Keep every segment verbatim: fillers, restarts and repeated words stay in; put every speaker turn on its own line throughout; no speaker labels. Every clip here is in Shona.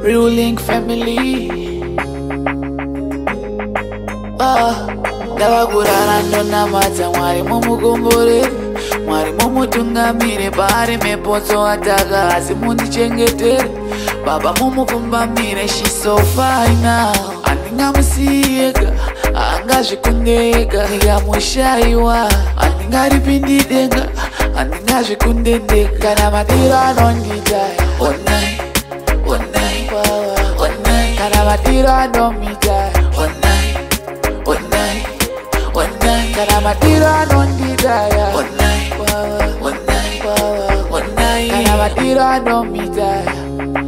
ruling family. Ah, ndavagurara ndonamata Mwari mumukomborere, Mwari mumutungamire, paari mepotso ataka asi mundichengetere. Baba mumupfumbamire, she's so fine now. Andingamusiyeka, angazvikundeka, ndikamushaiwa, andingaripindidenga, andingazvikundendeka. Kana matiro anondidaya, onai, onai, onai. Kana matiro anomidaya, onai, onai, onai. Kana matiro anondidaya, onai, onai, onai. Kana matiro anomidaya.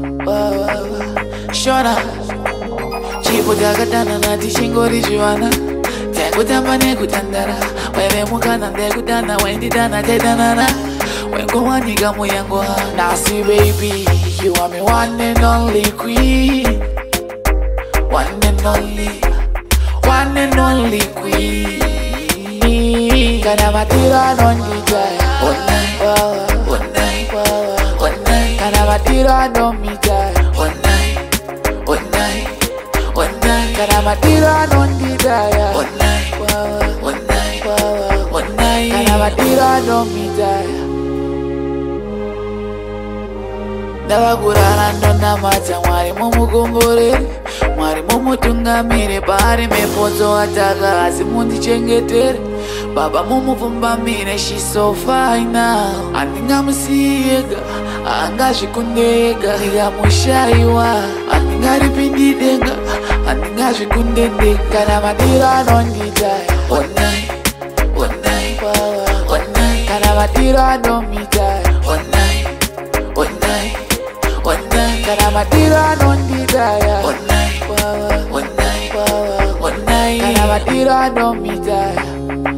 Shona chipo takadana nati chingori chivana takutamba nekutandara wairemukana ndekudana waindidana taidanana wengowanika muyango nasi baby you are me one and only queen, one and only, one and only queen. Kana matiro anondidaya, onai, onai, onai. Kana matiro anomidaya, onai, onai, onai. Kana matiro anondidaya, onai, onai, onai. Kana matiro anomidaya. Ndavagurara ndonamata Mwari mumukomborere, Mwari mumutungamire, paari mepotso ataka asi mundichengetere. Baba mumupfumbamire, she's so fine now. Andingamusiyeka, angazvikundeka, ndikamushaiwa, andingaripindidenga, andingazvikundendeka. Kana matiro anondidaya, onai, onai, onai. Kana matiro anomidaya, onai, onai, onai. Kana matiro anondidaya, onai, onai, onai. Kana matiro anomidaya.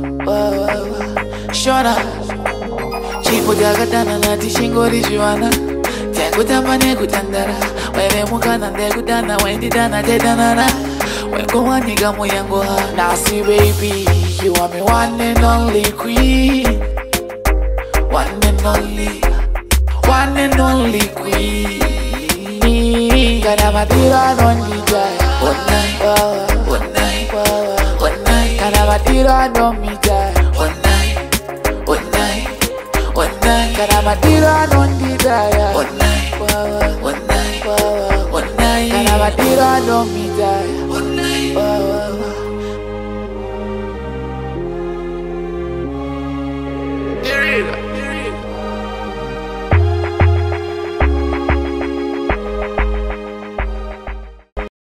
Shona chipo takadana nati chingori chivana takutamba nekutandara wairemukana ndekudana waindidana taidanana wengowanika muyango nasi baby you are me one and only queen, one and only, one and only queen. Kana matiro anondidaya, onai, onai, onai. Kana matiro anomidaya, onai, onai, onai. Kana matiro anondidaya, onai, onai, onai. Kana matiro anomidaya, onai.